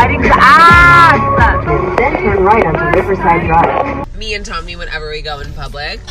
wedding's ass! Then turn right onto Riverside Drive. Me and Tommy whenever we go in public.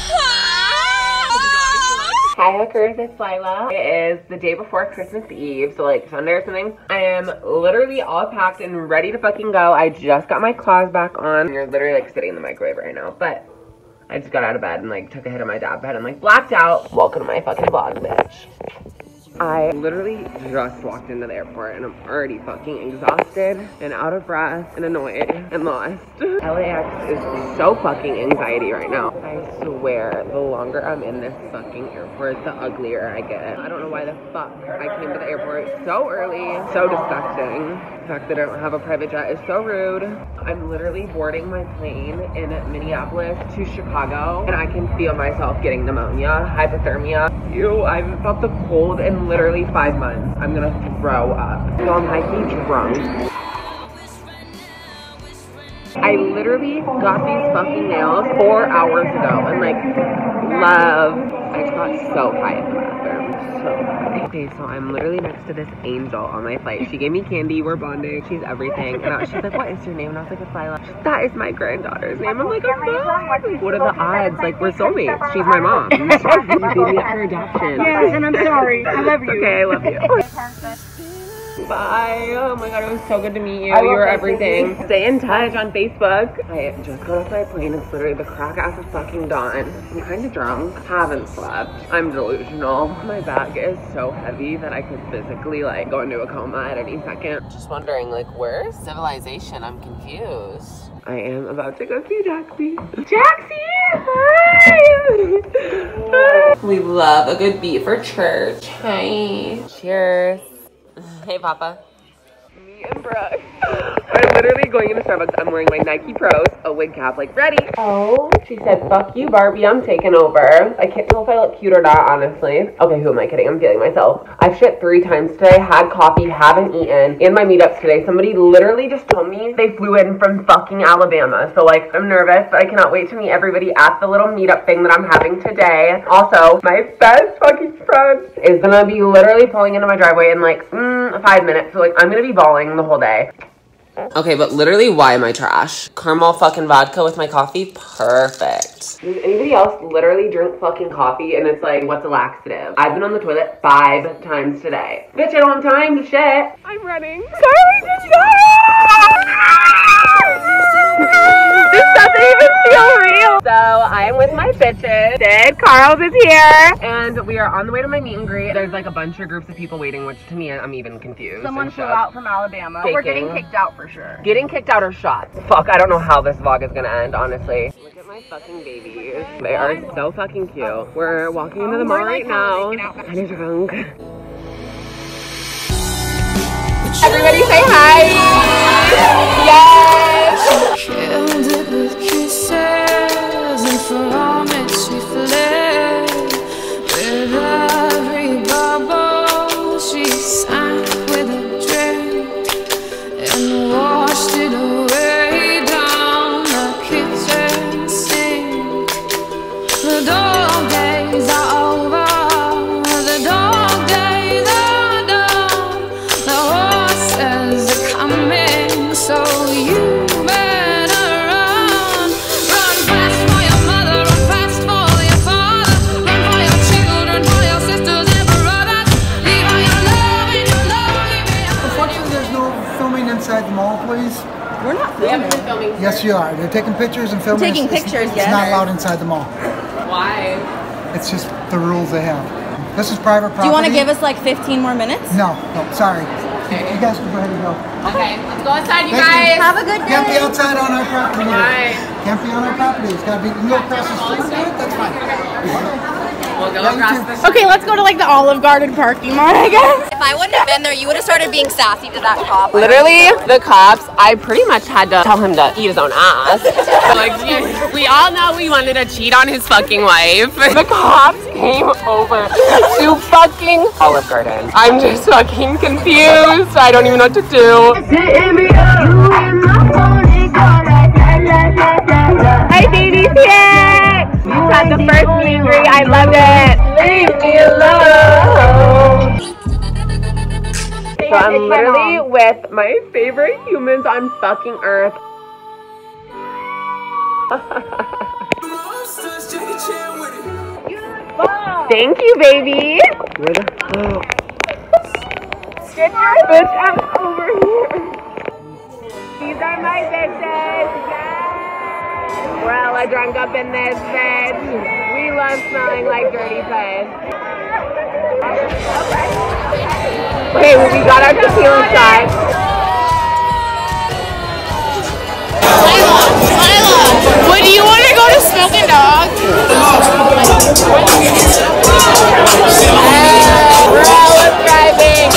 Hi hookers, it's Lilah. It is the day before Christmas Eve, so like Sunday or something. I am literally all packed and ready to fucking go. I just got my claws back on. You're literally like sitting in the microwave right now, but I just got out of bed and like took a hit of my dab bed and like blacked out. Welcome to my fucking vlog, bitch. I literally just walked into the airport and I'm already fucking exhausted and out of breath and annoyed and lost. LAX is so fucking anxiety right now. I swear, the longer I'm in this fucking airport, the uglier I get. I don't know why the fuck I came to the airport so early. So disgusting. The fact that I don't have a private jet is so rude. I'm literally boarding my plane in Minneapolis to Chicago and I can feel myself getting pneumonia, hypothermia. Ew, I haven't felt the cold in literally 5 months. I'm gonna throw up. So I'm highly drunk. I literally got these fucking nails 4 hours ago and like love. I just got so high in the bathroom. So high. Okay, so I'm literally next to this angel on my flight. She gave me candy, we're bonding, she's everything. And she's like, what is your name? And I was like, it's Lilah. She's, that is my granddaughter's name. I'm like, oh, what are the odds? Like, we're soulmates. She's my mom. You gave me up for adoption. Yes, and I'm sorry. I love you. Okay, I love you. Bye. Oh my god, it was so good to meet you. You were everything. Stay in touch on Facebook. I just got off my plane. It's literally the crack ass of fucking dawn. I'm kind of drunk. Haven't slept. I'm delusional. My bag is so heavy that I could physically like go into a coma at any second. Just wondering, like, where's civilization? I'm confused. I am about to go see Jaxie. Jaxie! Hi! We love a good beat for church. Hi. Cheers. Hey, Papa. Me and Brooke are literally going into Starbucks. I'm wearing my Nike Pros, a wig cap, like ready. Oh, she said, fuck you, Barbie, I'm taking over. I can't tell if I look cute or not, honestly. Okay, who am I kidding? I'm feeling myself. I've shit 3 times today, had coffee, haven't eaten. In my meetups today, somebody literally just told me they flew in from fucking Alabama. So like, I'm nervous, but I cannot wait to meet everybody at the little meetup thing that I'm having today. Also, my best fucking friend is gonna be literally pulling into my driveway in like 5 minutes. So like, I'm gonna be bawling the whole day. Okay, but literally, why am I trash? Caramel fucking vodka with my coffee? Perfect. Does anybody else literally drink fucking coffee and it's like, what's a laxative? I've been on the toilet 5 times today. Bitch, I don't have time to shit. I'm running. Sorry to shit! This doesn't even feel real. So, I am with my bitches. Carl's is here. And we are on the way to my meet and greet. There's like a bunch of groups of people waiting, which to me, I'm even confused. Someone flew out from Alabama. Faking. We're getting kicked out for sure. Getting kicked out or shot. Fuck, I don't know how this vlog is gonna end, honestly. Look at my fucking babies. They are so fucking cute. We're walking into the mall right now. Kind of drunk. Everybody say hi! Yes! Ended with kisses, and from it she fled. With every bubble she sank with a drink and washed it away down the kitchen sink. The dog days are over, the dog days are done, the horses are coming, so you better run. Run fast for your mother, run fast for your father, run for your children, for your sisters and brothers. Leave all your love and your lonely behind. Unfortunately, there's no filming inside the mall, please. We're not filming. We haven't been filming. Yes, you are. They're taking pictures and filming. Taking pictures, It's not allowed inside the mall. Why? It's just the rules they have. This is private property. Do you want to give us like 15 more minutes? No, sorry. You guys can go ahead and go. Okay, let's go inside, you Thank guys. you. Have a good day. Can't be outside on our property. Why? Can't be on our property. It's got to be, you can go across the street. That's fine. We'll go across the street. Okay, let's go to like the Olive Garden parking lot, I guess. If I wouldn't have been there, you would have started being sassy to that cop. Literally, the cops, I pretty much had to tell him to eat his own ass. Like, we all know we wanted to cheat on his fucking wife. The cops came over to fucking Olive Garden. I'm just fucking confused. I don't even know what to do. Hi, baby's here. We had the first meet and greet. I loved it. Leave me alone. So I'm literally with my favorite humans on fucking earth. Thank you, baby. Where the Get your bitch ass over here. These are my bitches. Yes. We're hella drunk up in this bitch. We love smelling like dirty piss. Okay, well, we got our tequila shot. Lilah, would you want to go to Smoking Dog? We're all driving.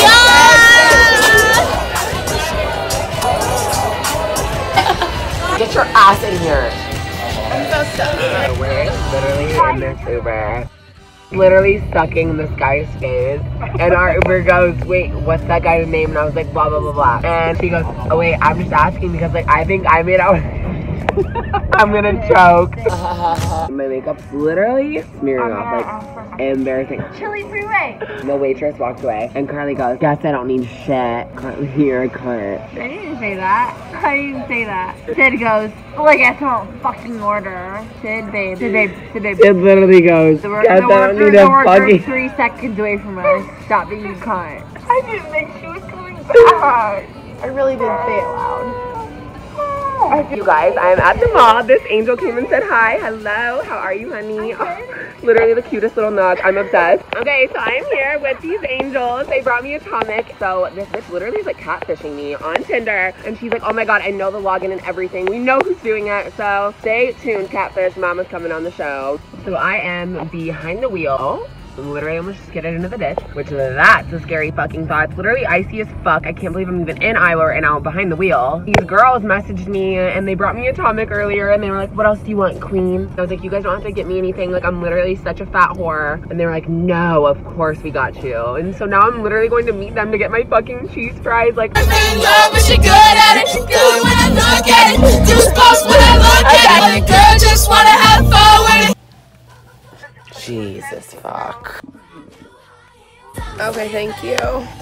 Get your ass in here. I'm so stuck. We're literally in this Uber. Literally sucking this guy's face. And our Uber goes, wait, what's that guy's name? And I was like, blah, blah, blah, blah. And she goes, oh, wait, I'm just asking because, like, I think I made out. I'm gonna choke. My makeup's literally smearing off, like, embarrassing. Chili freeway. The waitress walked away, and Carly goes, guess I don't need shit. Carly, you're a cunt. I didn't say that. I didn't say that. Sid goes, well, I guess I won't fucking order. Sid, babe. Sid, babe. Sid, babe. It literally goes, guess I don't need a fucking... 3 seconds away from us. Stop being a cunt. I didn't think she was coming back. I really didn't say it loud. You guys, I'm at the mall. This angel came and said hi. Hello, how are you, honey? Oh, literally the cutest little nug. I'm obsessed. Okay, so I'm here with these angels. They brought me a tonic. So this bitch literally is like catfishing me on Tinder. And she's like, oh my god, I know the login and everything. We know who's doing it. So stay tuned, catfish. Mama's coming on the show. So I am behind the wheel. Literally almost just get it into the ditch, which that's a scary fucking thought. It's literally icy as fuck. I can't believe I'm even in Iowa right now behind the wheel. These girls messaged me and they brought me a tonic earlier and they were like, what else do you want, queen? I was like, you guys don't have to get me anything. Like, I'm literally such a fat whore. And they were like, no, of course we got you. And so now I'm literally going to meet them to get my fucking cheese fries. Like, I'm in love, but she good at it. Good when I look at it. Goosebumps when I look at it. Girl, just wanna have fun with it. Jesus fuck. Okay, thank you.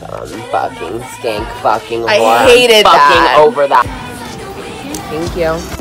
Fucking stink fucking I whore. hated fucking that. over that. Thank you.